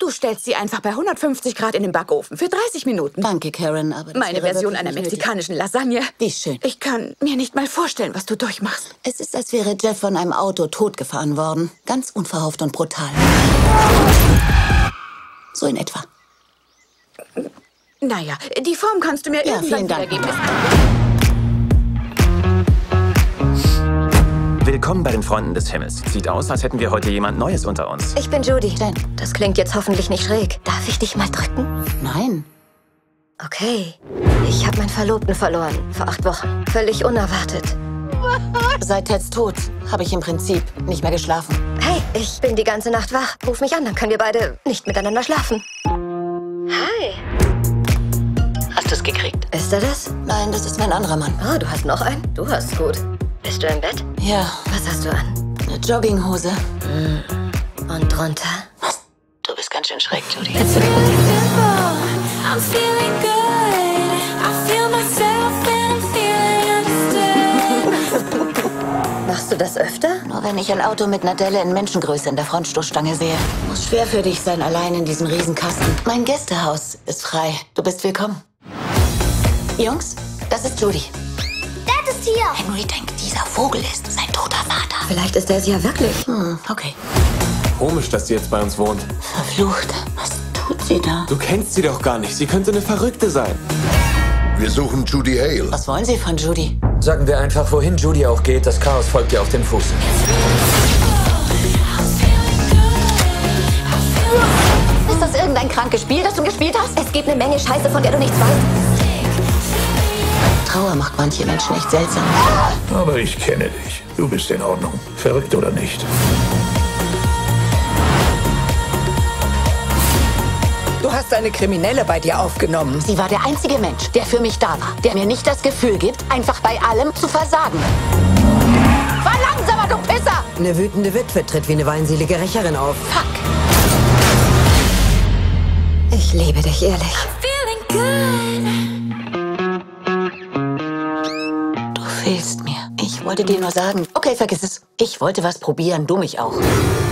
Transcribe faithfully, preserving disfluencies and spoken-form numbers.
Du stellst sie einfach bei hundertfünfzig Grad in den Backofen für dreißig Minuten. Danke, Karen, aber das Meine wäre Version wirklich einer nicht nötig. mexikanischen Lasagne. Wie schön. Ich kann mir nicht mal vorstellen, was du durchmachst. Es ist, als wäre Jeff von einem Auto totgefahren worden. Ganz unverhofft und brutal. So in etwa. Naja, die Form kannst du mir Ja, irgendwann vielen Dank. wiedergeben. Willkommen bei den Freunden des Himmels. Sieht aus, als hätten wir heute jemand Neues unter uns. Ich bin Judy. Jen. Das klingt jetzt hoffentlich nicht schräg. Darf ich dich mal drücken? Nein. Okay. Ich habe meinen Verlobten verloren. Vor acht Wochen. Völlig unerwartet. Seit Teds Tod habe ich im Prinzip nicht mehr geschlafen. Hey, ich bin die ganze Nacht wach. Ruf mich an, dann können wir beide nicht miteinander schlafen. Hi. Hast du es gekriegt? Ist er das? Nein, das ist mein anderer Mann. Oh, du hast noch einen? Du hast gut. Bist du im Bett? Ja, Was hast du an? eine Jogginghose. Und drunter? Was? Du bist ganz schön schräg, Judy. I'm feeling good. I feel myself and I'm feeling understood. Machst du das öfter? Nur wenn ich ein Auto mit einer Delle in Menschengröße in der Frontstoßstange sehe. Muss schwer für dich sein, allein in diesem Riesenkasten. Mein Gästehaus ist frei. Du bist willkommen. Jungs, das ist Judy. Dad ist hier. Henry denkt, dieser Vogel ist sein toter Vater. Vielleicht ist er es ja wirklich. Hm, okay. Komisch, dass sie jetzt bei uns wohnt. Verflucht. Was tut sie da? Du kennst sie doch gar nicht. Sie könnte eine Verrückte sein. Wir suchen Judy Hale. Was wollen Sie von Judy? Sagen wir einfach, wohin Judy auch geht, das Chaos folgt ihr auf dem Fuß. Ist das irgendein krankes Spiel, das du gespielt hast? Es gibt eine Menge Scheiße, von der du nichts weißt. Trauer macht manche Menschen echt seltsam. Aber ich kenne dich. Du bist in Ordnung. Verrückt oder nicht. Du hast eine Kriminelle bei dir aufgenommen. Sie war der einzige Mensch, der für mich da war. Der mir nicht das Gefühl gibt, einfach bei allem zu versagen. Fahr langsamer, du Pisser! Eine wütende Witwe tritt wie eine weinselige Rächerin auf. Fuck! Ich liebe dich, ehrlich. Feeling good. Du fehlst mir. Ich wollte dir nur sagen. Okay, vergiss es. Ich wollte was probieren, du mich auch.